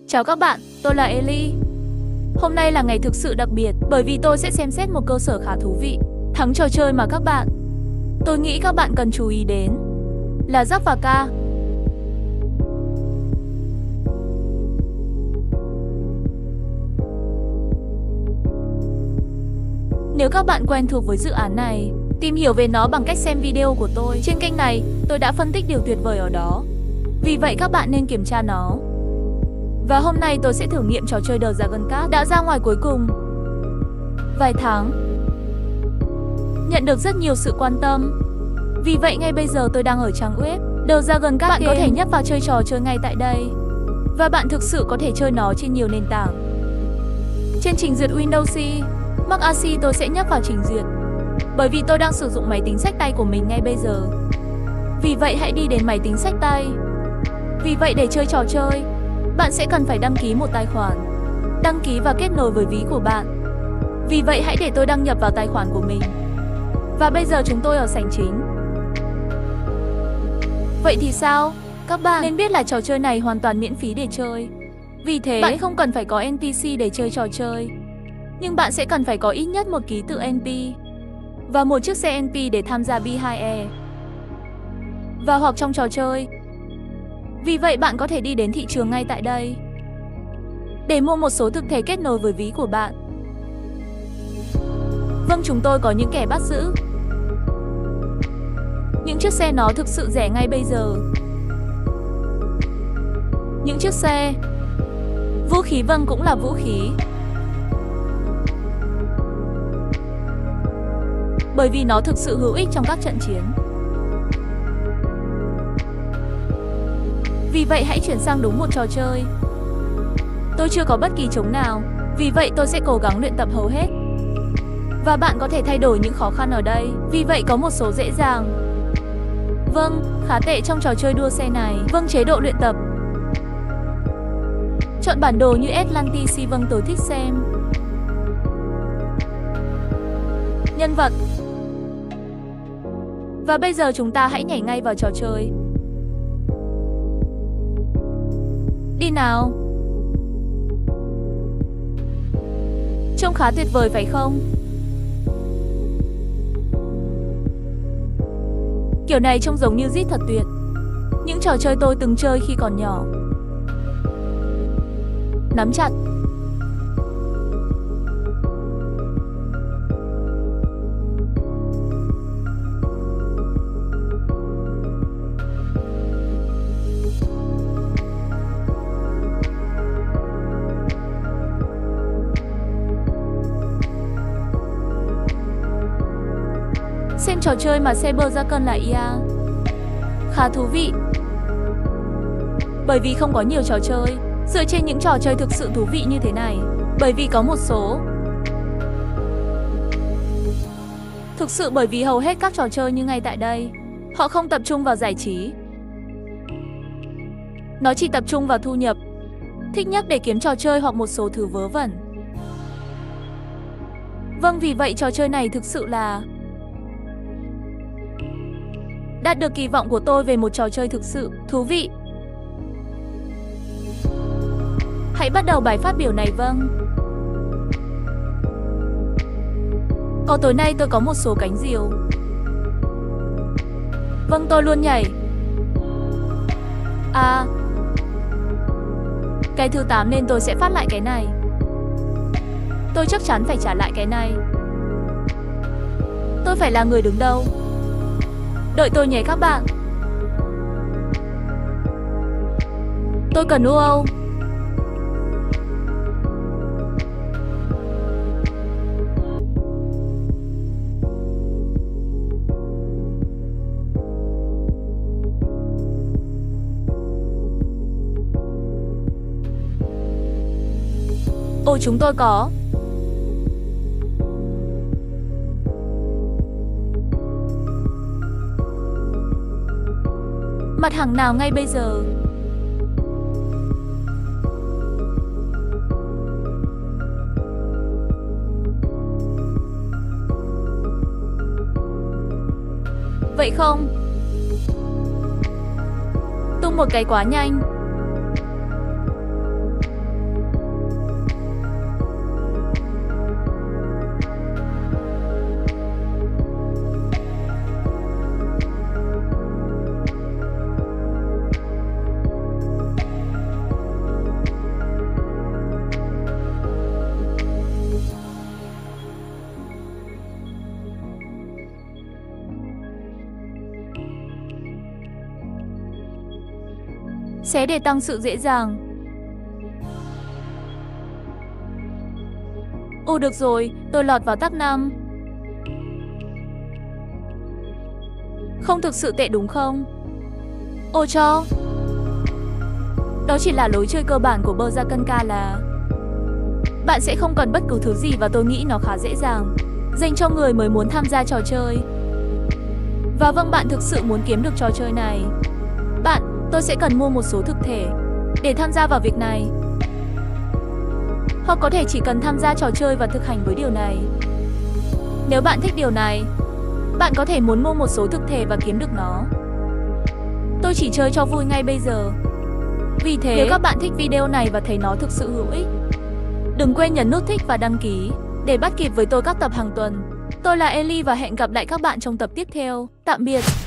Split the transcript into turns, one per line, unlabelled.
Chào các bạn, tôi là Ellie. Hôm nay là ngày thực sự đặc biệt bởi vì tôi sẽ xem xét một cơ sở khá thú vị. Thắng trò chơi mà các bạn. Tôi nghĩ các bạn cần chú ý đến là Jack và K. Nếu các bạn quen thuộc với dự án này, tìm hiểu về nó bằng cách xem video của tôi. Trên kênh này, tôi đã phân tích điều tuyệt vời ở đó. Vì vậy các bạn nên kiểm tra nó. Và hôm nay tôi sẽ thử nghiệm trò chơi The Dragon Card đã ra ngoài cuối cùng. Vài tháng. Nhận được rất nhiều sự quan tâm. Vì vậy ngay bây giờ tôi đang ở trang web The Dragon Card. Bạn có thể nhấp vào chơi trò chơi ngay tại đây. Và bạn thực sự có thể chơi nó trên nhiều nền tảng. Trên trình duyệt Windows, Mac OS tôi sẽ nhấp vào trình duyệt. Bởi vì tôi đang sử dụng máy tính xách tay của mình ngay bây giờ. Vì vậy hãy đi đến máy tính xách tay. Vì vậy để chơi trò chơi, bạn sẽ cần phải đăng ký một tài khoản. Đăng ký và kết nối với ví của bạn. Vì vậy hãy để tôi đăng nhập vào tài khoản của mình. Và bây giờ chúng tôi ở sảnh chính. Vậy thì sao? Các bạn nên biết là trò chơi này hoàn toàn miễn phí để chơi. Vì thế, bạn không cần phải có NPC để chơi trò chơi. Nhưng bạn sẽ cần phải có ít nhất một ký tự NP và một chiếc xe NP để tham gia B2E và hoặc trong trò chơi. Vì vậy bạn có thể đi đến thị trường ngay tại đây để mua một số thực thể kết nối với ví của bạn. Vâng, chúng tôi có những kẻ bắt giữ. Những chiếc xe nó thực sự rẻ ngay bây giờ. Những chiếc xe. Vũ khí, vâng, cũng là vũ khí. Bởi vì nó thực sự hữu ích trong các trận chiến. Vì vậy hãy chuyển sang đúng một trò chơi. Tôi chưa có bất kỳ trống nào. Vì vậy tôi sẽ cố gắng luyện tập hầu hết. Và bạn có thể thay đổi những khó khăn ở đây. Vì vậy có một số dễ dàng. Vâng, khá tệ trong trò chơi đua xe này. Vâng, chế độ luyện tập. Chọn bản đồ như Atlantis. Vâng, tôi thích xem. Nhân vật. Và bây giờ chúng ta hãy nhảy ngay vào trò chơi. Đi nào. Trông khá tuyệt vời phải không? Kiểu này trông giống như Zit thật tuyệt. Những trò chơi tôi từng chơi khi còn nhỏ. Nắm chặt. Xem trò chơi mà Saber ra cân là IA. Khá thú vị. Bởi vì không có nhiều trò chơi dựa trên những trò chơi thực sự thú vị như thế này. Bởi vì có một số. Thực sự bởi vì hầu hết các trò chơi như ngay tại đây, họ không tập trung vào giải trí. Nó chỉ tập trung vào thu nhập. Thích nhất để kiếm trò chơi hoặc một số thứ vớ vẩn. Vâng, vì vậy trò chơi này thực sự là đạt được kỳ vọng của tôi về một trò chơi thực sự thú vị. Hãy bắt đầu bài phát biểu này. Vâng. Tối nay tôi có một số cánh diều. Vâng, tôi luôn nhảy. À, cái thứ 8 nên tôi sẽ phát lại cái này. Tôi chắc chắn phải trả lại cái này. Tôi phải là người đứng đầu. Đợi tôi nhé các bạn. Tôi cần UO. Ồ, chúng tôi có. Mặt hàng nào ngay bây giờ? Vậy không? Tung một cái quá nhanh. Xé để tăng sự dễ dàng. Ồ được rồi, tôi lọt vào top 5. Không thực sự tệ đúng không? Ồ cho. Đó chỉ là lối chơi cơ bản của Berserker là bạn sẽ không cần bất cứ thứ gì và tôi nghĩ nó khá dễ dàng dành cho người mới muốn tham gia trò chơi. Và vâng, bạn thực sự muốn kiếm được trò chơi này. Tôi sẽ cần mua một số thực thể để tham gia vào việc này. Hoặc có thể chỉ cần tham gia trò chơi và thực hành với điều này. Nếu bạn thích điều này, bạn có thể muốn mua một số thực thể và kiếm được nó. Tôi chỉ chơi cho vui ngay bây giờ. Vì thế, nếu các bạn thích video này và thấy nó thực sự hữu ích, đừng quên nhấn nút thích và đăng ký để bắt kịp với tôi các tập hàng tuần. Tôi là Ellie và hẹn gặp lại các bạn trong tập tiếp theo. Tạm biệt!